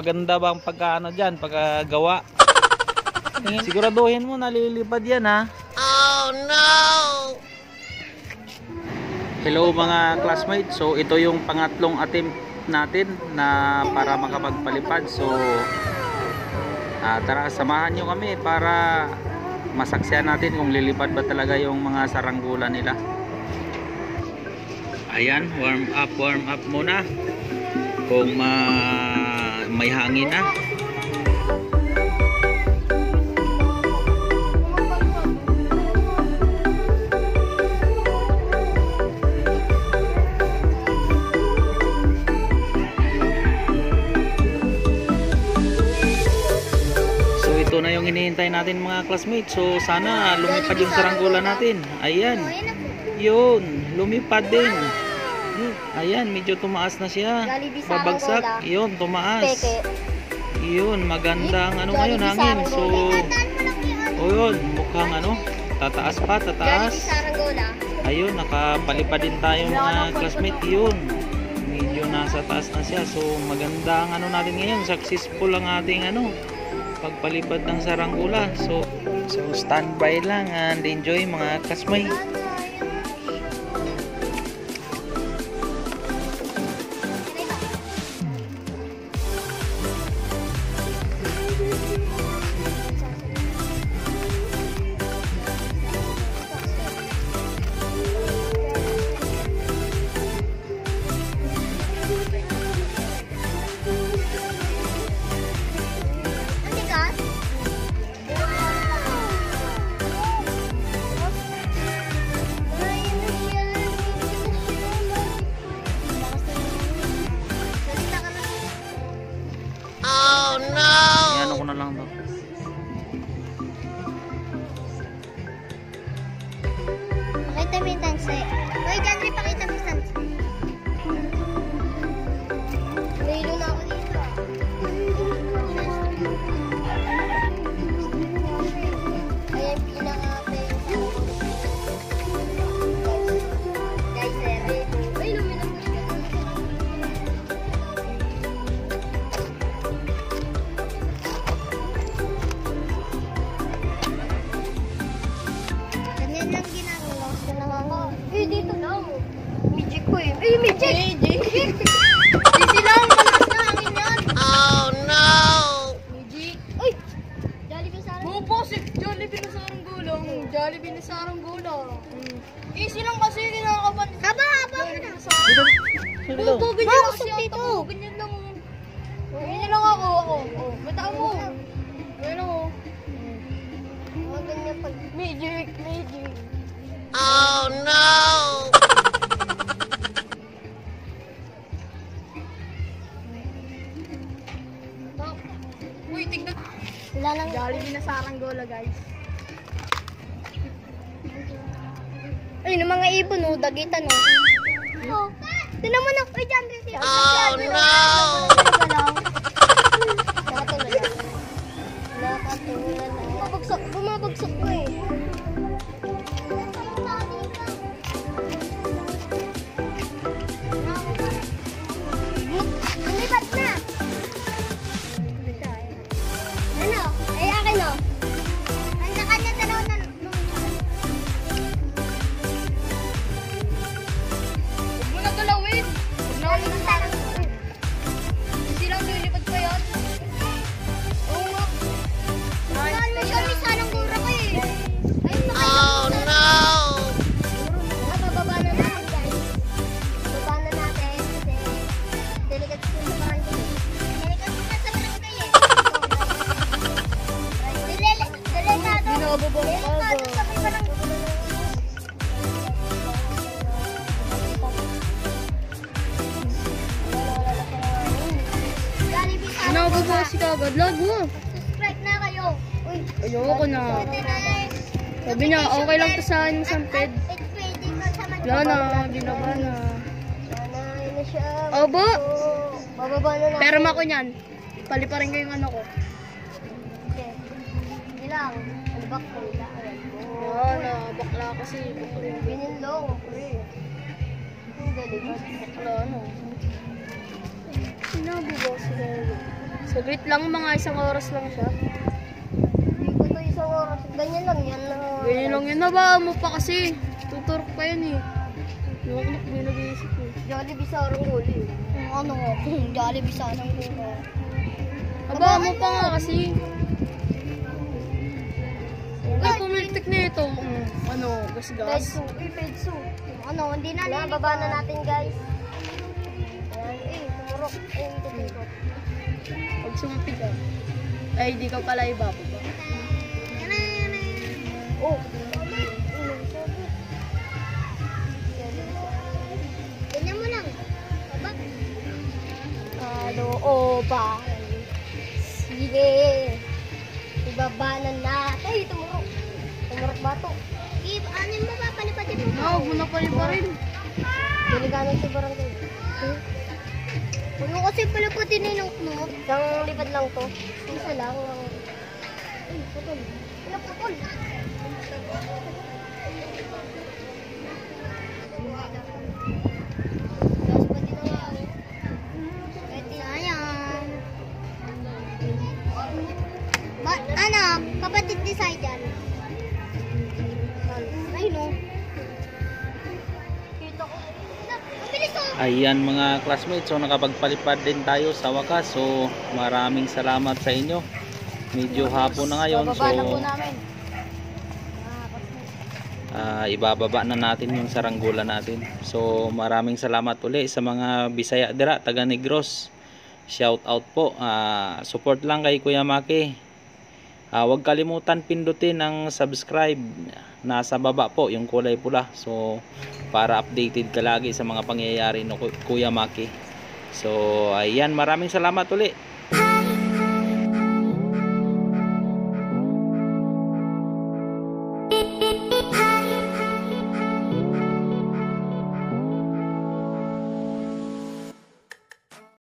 maganda ba ang pagkaano dyan, pagkagawa? Siguraduhin mo nalilipad yan ha. Oh no! Hello mga classmates, so ito yung pangatlong attempt natin na para makapagpalipad. So tara, samahan nyo kami para masaksihan natin kung lilipad ba talaga yung mga saranggola nila. Ayan, warm up muna kung may hangin na. Ito na yung hinihintay natin mga classmates. So sana lumipad yung saranggola natin. Ayan. Yun, lumipad din. Ayan, medyo tumaas na siya. Babagsak. Yun, tumaas. Yun, magandang ano ngayon, hangin. So yun, mukhang ano, tataas pa, tataas. Ayun, nakapalipad din tayo mga classmates. Yun, medyo nasa taas na siya. So magandang ano natin ngayon. Successful ang ating ano, pagpalipad ng saranggola. So standby lang and enjoy mga kasmay. Pakita mo yung tansi. Uy, Janry, pakita mo yung tansi. Mayroon na ako dito. Ayan, pinaka-pay. Guys, ay, luminag na siya. Ganyan lang ginagawa. Eh, dito lang. Mijik ko eh. Eh, Mijik! Easy lang. Malakas na hangin yan. Oh, no! Mijik. Uy! Jollibee sarang gulang. Buposik! Jollibee na sarang gulang. Jollibee na sarang gulang. Easy lang kasi kinakapan. Haba! Ganyan lang kasi dito. Ganyan lang. Ganyan lang ako. Bata mo. Ganyan ako. Ganyan pag... Mijik! Oh no! Uy, tignan. Wala lang. Jollibee na saranggola, guys. Ay, ng mga ibon, oh, dagitan, oh. Oh, tinan mo na. Uy, Janry. Oh no! Bumabagsak ko eh. Lumipat na. Ano? Ay, akin o. Kanya-kanya dalawa na. Huwag mo na galawin. Hindi lang lilipad pa yan. Oo nga. Saan mo siya? May sanang gura ko eh. Oh no! Bababa na natin, guys. Bababa na natin kasi delikado sa barangay. Delikado na sa barangay eh. Delikado. Delikado sa barangay. Nakabubukas ka agad. Lago. Subscribe na kayo. Uy, ayoko na. Sabi niya, okay lang to sa akin samped. Wala na, binaba na. Obo! Bababa na natin. Pero mako niyan. Paliparin ko yung ano ko. Okay. Hindi lang. Albak ko. Wala, bakla kasi. Binilong. Ang galing. Bakla ano. Sinabi ba sila? Saglit lang, mga isang oras lang siya. Hindi ko to isang oras. Ganyan lang yan. Ganyan lang yan. Nabaan mo pa kasi. Tuturok pa yan eh. Hindi nag-iisip eh. Jollibee sa Aranggoli. Ano nga? Jollibee sa Aranggoli. Nabaan mo pa nga kasi. Ay, pumiltik na ito. Ano, gas-gas. Pedso. Ano, hindi na nilito. Baba na natin guys. Ayan, tumurok. Ayun, tuturok. Pag sumapit ka. Ay, di ka pala ibababa. Oh. Ganyan mo lang. Baba. Ba? Sige. Ibaba na natin. Ay, tumurok. Tumurok ba ito? Ano mo ba? Palipatin mo? Oo, muna paliparin. Diliganan si Barangay. Huwag mo kasi palipatin na yung mo. Isang lipad lang to. Isa lang. Ay, putol. Pinaputol. Ano, kapatid ni Saijan. Ay, no. Kita ko. Mabilis ko. Ayan mga classmates, so nakapagpalipad din tayo sa wakas. So maraming salamat sa inyo. Medyo hapon na ngayon, so ibababa na natin yung saranggola natin. So maraming salamat uli sa mga Bisaya dira, taga Negros. Shout out po. Support lang kay Kuya Maki. Huwag kalimutan pindutin ang subscribe. Nasa baba po yung kulay pula. So para updated ka lagi sa mga pangyayari ng Kuya Maki. So ayan, maraming salamat uli.